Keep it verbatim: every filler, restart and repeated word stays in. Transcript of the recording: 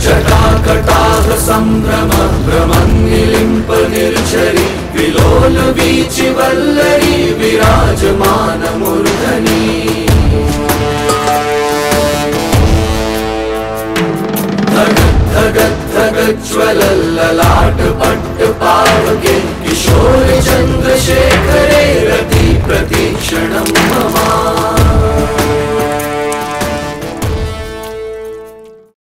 जटाकटाह सम्भ्रम भ्रमन्निलिम्प निर्झरि विलोल वीचि वल्लरी विराजमान मूर्धनि। धगत् धगत् ज्वलल्ललाट पट्ट पावके किशोर चन्द्रशेखर